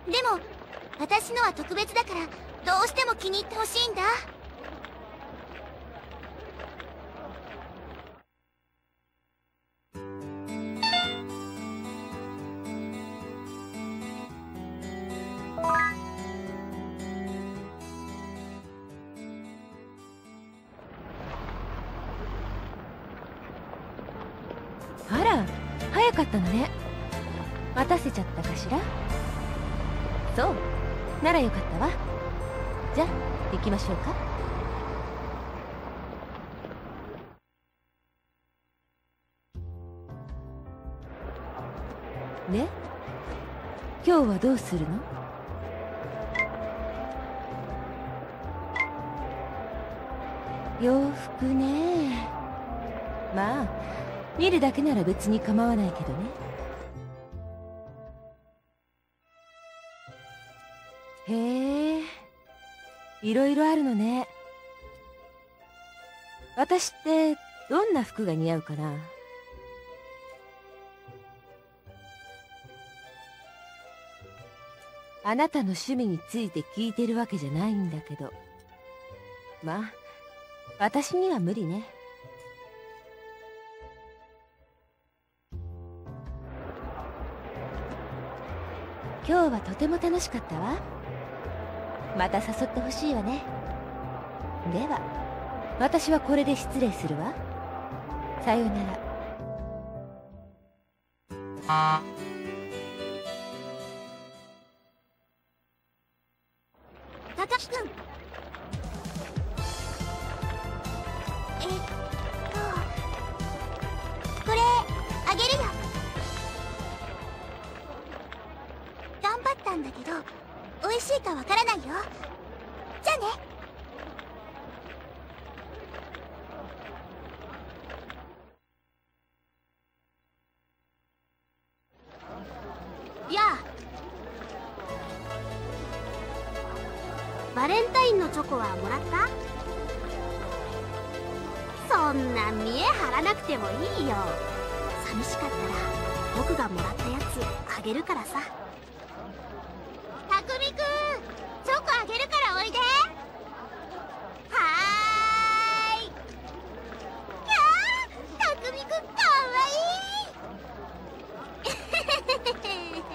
でも私のは特別だからどうしても気に入ってほしいんだ。 あら、早かったのね。待たせちゃったかしら。そうならよかったわ。じゃあ行きましょうか。ね、今日はどうするの？洋服ね。まあ見るだけなら別に構わないけどね。へえ、いろいろあるのね。私ってどんな服が似合うかな。あなたの趣味について聞いてるわけじゃないんだけど、まあ私には無理ね。今日はとても楽しかったわ。また誘ってほしいわね。では私はこれで失礼するわ。さようなら。 高木くん、これあげるよ。頑張ったんだけど美味しいかわからないよ。じゃあね。やあ、バレンタインのチョコはもらった？そんな見え張らなくてもいいよ。寂しかったら僕がもらったやつあげるからさ。たくみくん、チョコあげるからおいで。はーい。キャー、たくみくんかわいい。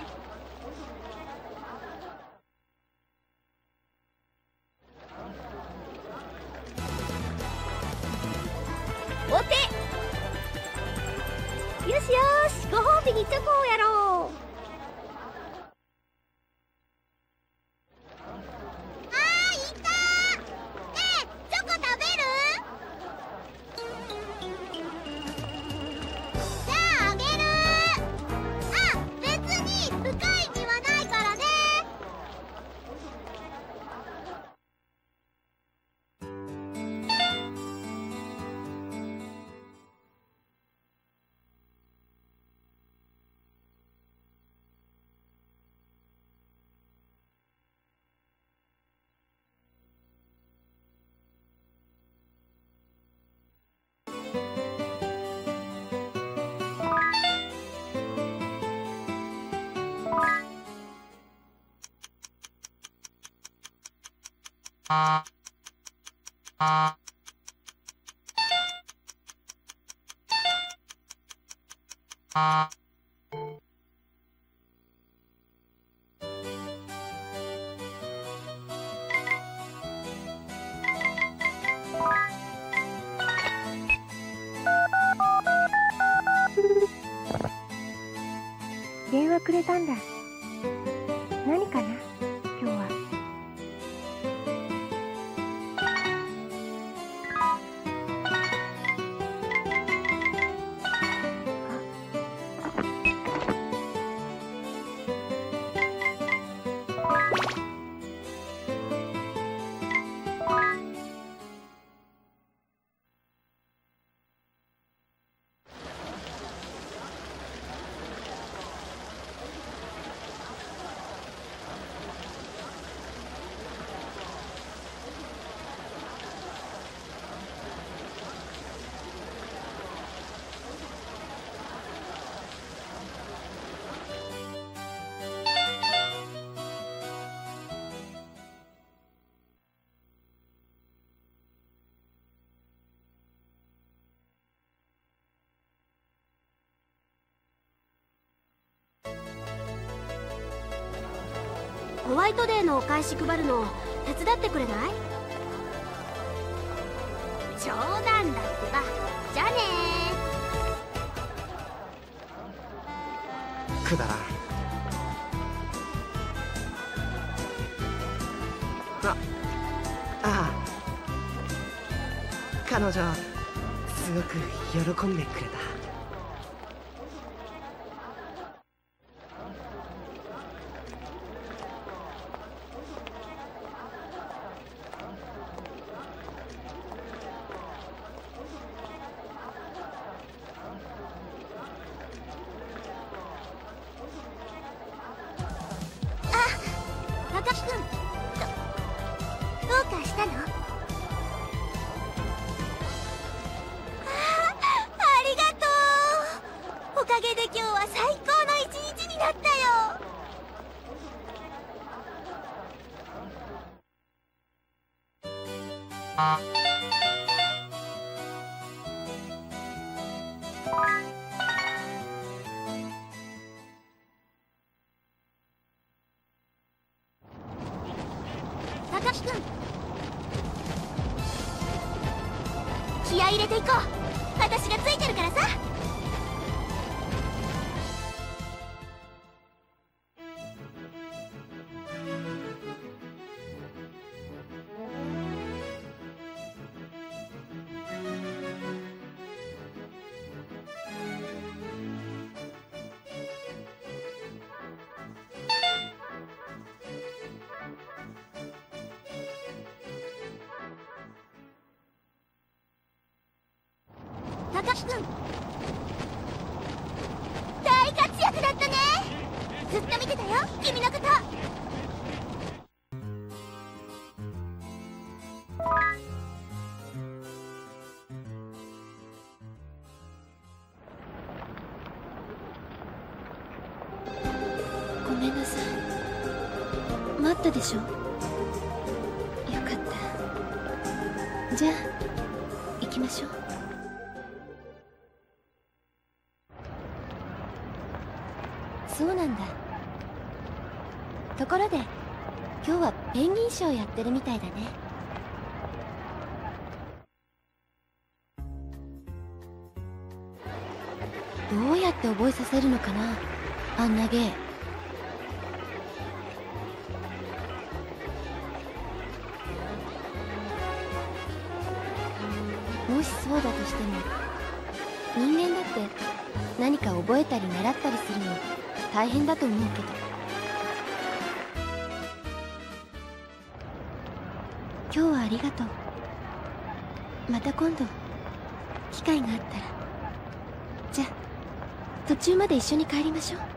お手よしよし、ご褒美にチョコをやろう。 電話くれたんだ。何かな、今日は。 ホワイトデーのお返し配るの手伝ってくれない？冗談だってば。じゃあねー。くだらん。ああ、彼女すごく喜んでくれた。 高木君、どうかしたの？ありがとう。おかげで今日は最高の一日になったよ。高木君、気合い入れていこう。私がついてるからさ。高木君、大活躍だったね。ずっと見てたよ、君のこと。 ごめんなさい。待ったでしょ。よかった。じゃあ行きましょう。そうなんだ。ところで今日はペンギンショーやってるみたいだね。どうやって覚えさせるのかな、あんな芸。もしそうだとしても、人間だって何か覚えたり習ったりするの大変だと思うけど。今日はありがとう。また今度機会があったら。じゃあ途中まで一緒に帰りましょう。